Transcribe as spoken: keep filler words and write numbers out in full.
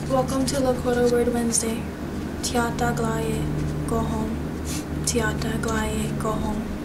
Welcome to Lakota Word Wednesday. Tiata Glaye, go home. Tiata Glaye, go home.